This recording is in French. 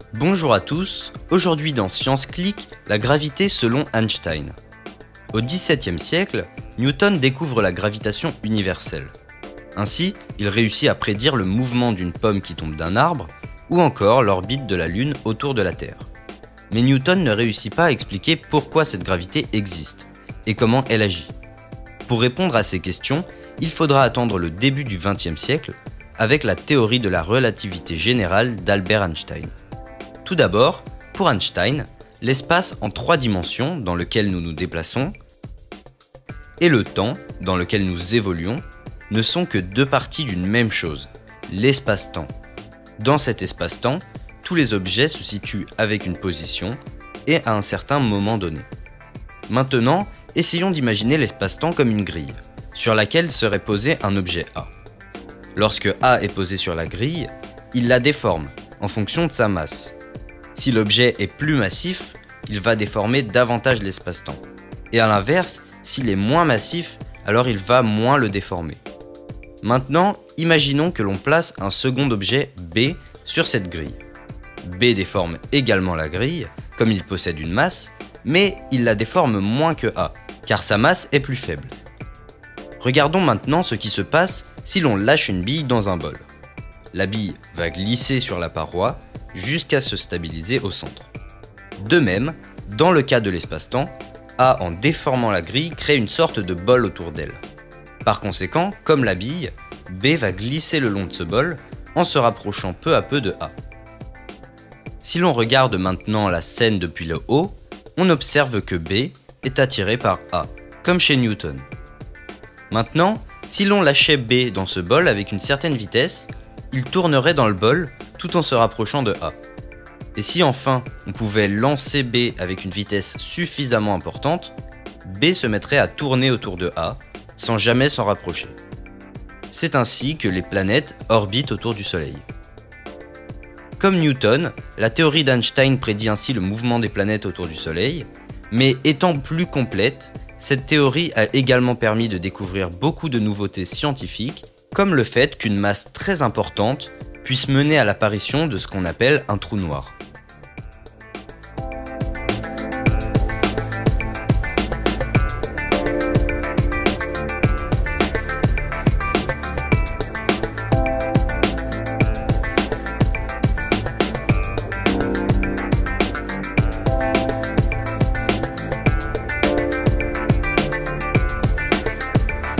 Bonjour à tous, aujourd'hui dans Science Click, la gravité selon Einstein. Au XVIIe siècle, Newton découvre la gravitation universelle. Ainsi, il réussit à prédire le mouvement d'une pomme qui tombe d'un arbre, ou encore l'orbite de la Lune autour de la Terre. Mais Newton ne réussit pas à expliquer pourquoi cette gravité existe, et comment elle agit. Pour répondre à ces questions, il faudra attendre le début du XXe siècle, avec la théorie de la relativité générale d'Albert Einstein. Tout d'abord, pour Einstein, l'espace en 3 dimensions dans lequel nous nous déplaçons et le temps dans lequel nous évoluons ne sont que 2 parties d'une même chose, l'espace-temps. Dans cet espace-temps, tous les objets se situent avec une position et à un certain moment donné. Maintenant, essayons d'imaginer l'espace-temps comme une grille, sur laquelle serait posé un objet A. Lorsque A est posé sur la grille, il la déforme en fonction de sa masse. Si l'objet est plus massif, il va déformer davantage l'espace-temps. Et à l'inverse, s'il est moins massif, alors il va moins le déformer. Maintenant, imaginons que l'on place un second objet B sur cette grille. B déforme également la grille, comme il possède une masse, mais il la déforme moins que A, car sa masse est plus faible. Regardons maintenant ce qui se passe si l'on lâche une bille dans un bol. La bille va glisser sur la paroi jusqu'à se stabiliser au centre. De même, dans le cas de l'espace-temps, A en déformant la grille crée une sorte de bol autour d'elle. Par conséquent, comme la bille, B va glisser le long de ce bol en se rapprochant peu à peu de A. Si l'on regarde maintenant la scène depuis le haut, on observe que B est attiré par A, comme chez Newton. Maintenant, si l'on lâchait B dans ce bol avec une certaine vitesse, il tournerait dans le bol tout en se rapprochant de A. Et si enfin on pouvait lancer B avec une vitesse suffisamment importante, B se mettrait à tourner autour de A sans jamais s'en rapprocher. C'est ainsi que les planètes orbitent autour du Soleil. Comme Newton, la théorie d'Einstein prédit ainsi le mouvement des planètes autour du Soleil, mais étant plus complète, cette théorie a également permis de découvrir beaucoup de nouveautés scientifiques, comme le fait qu'une masse très importante puisse mener à l'apparition de ce qu'on appelle un trou noir.